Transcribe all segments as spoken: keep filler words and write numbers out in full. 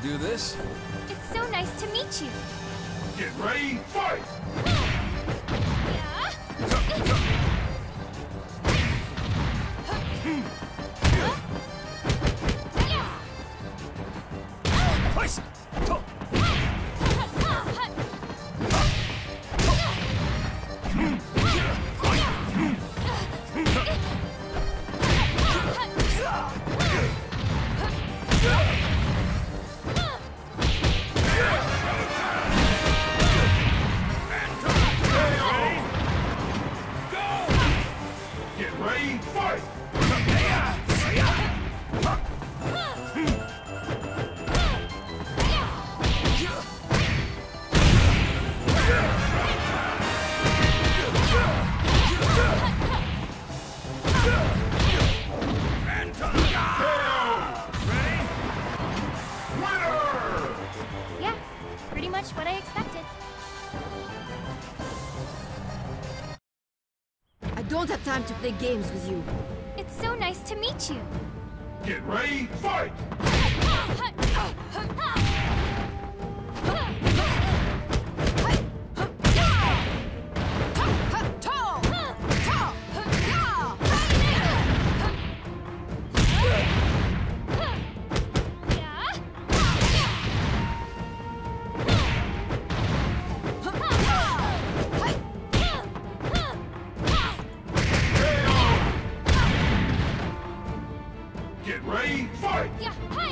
do this? It's so nice to meet you. Get ready, fight! What I expected. I don't have time to play games with you. It's so nice to meet you. Get ready, fight! Ready, fight! Yeah, hi!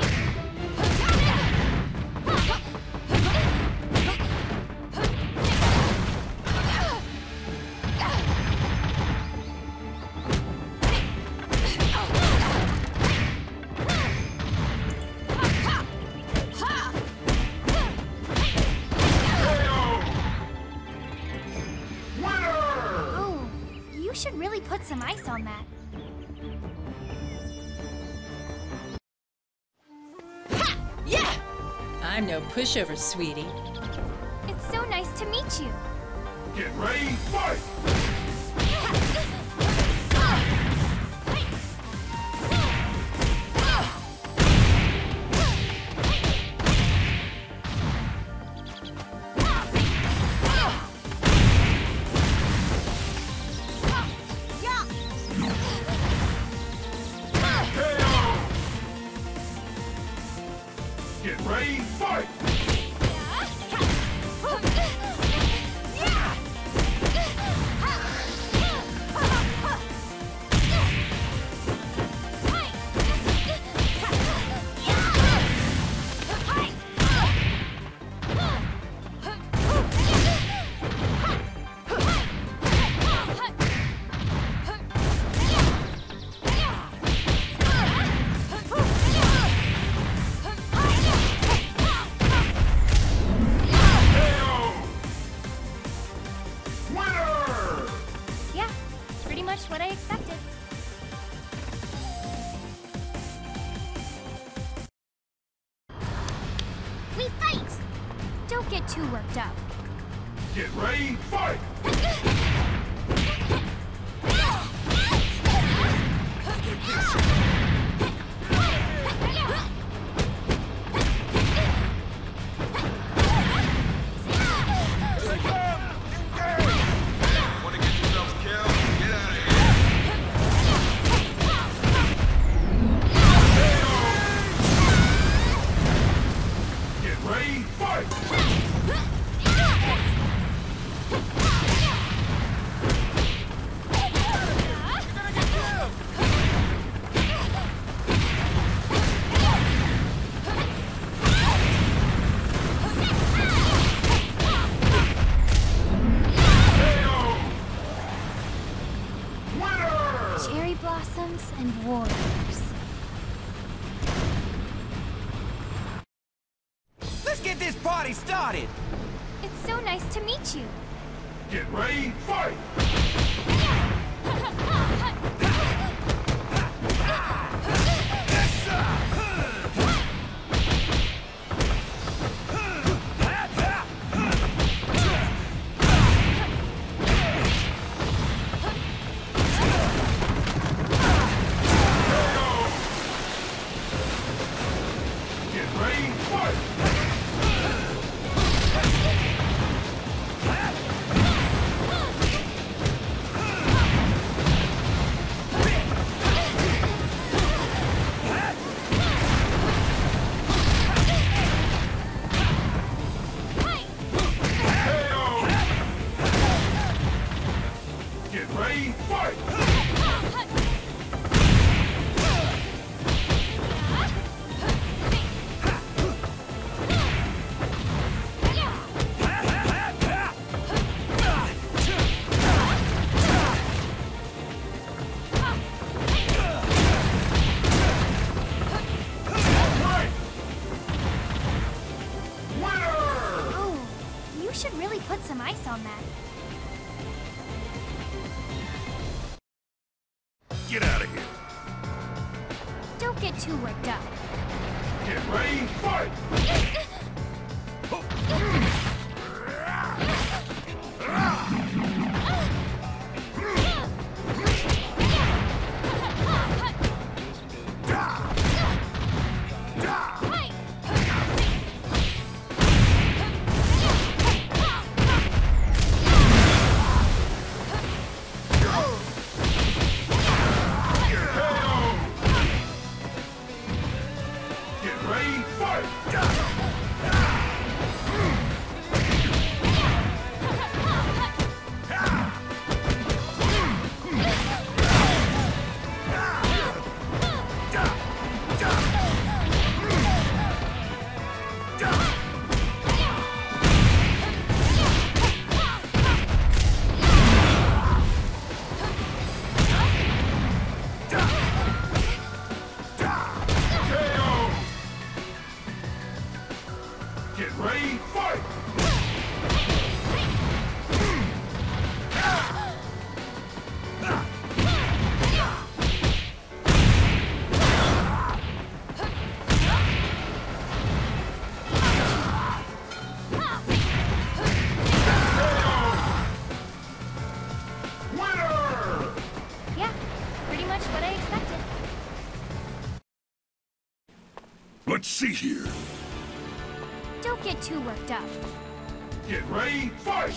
Oh, you should really put some ice on that. I'm no pushover, sweetie. It's so nice to meet you. Get ready, fight! Get ready, fight! What I expected. We fight! Don't get too worked up. Get ready, fight! Cherry blossoms and warriors. Let's get this party started! It's so nice to meet you. Get ready, fight! Get ready, fight! fight! Get ready, fight! Oh, you should really put some ice on that. Get out of here! Don't get too worked up. Get ready, fight! Get ready, fight! Get ready, fight! Winner! Yeah, pretty much what I expected. Let's see here. Don't get too worked up. Get ready, fight!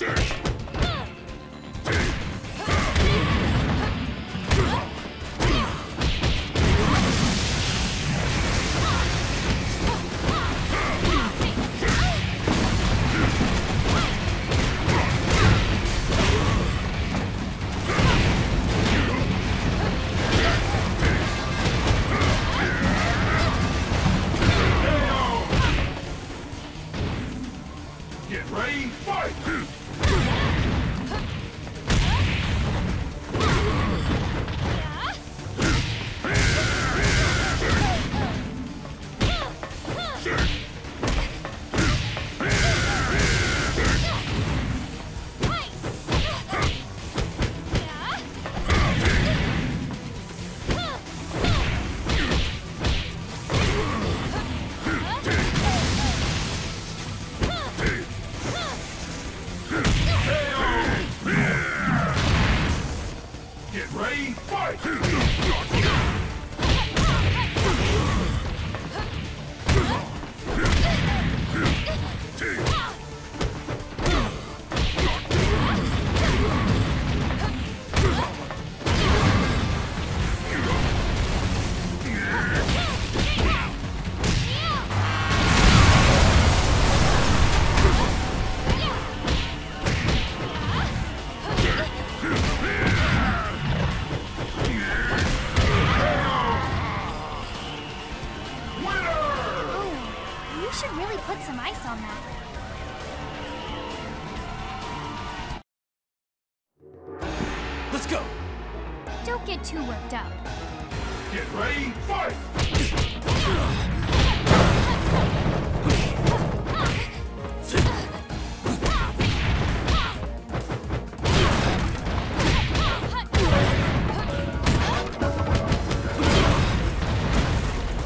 Get ready, fight! Get ready, fight! You should really put some ice on that. Let's go. Don't get too worked up. Get ready, fight!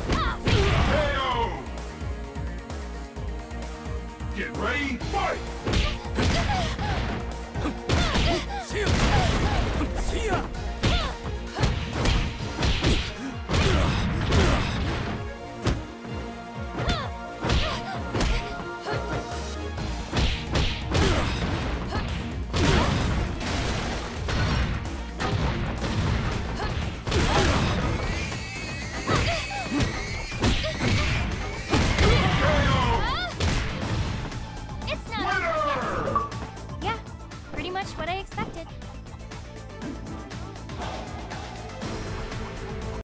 Get ready, fight!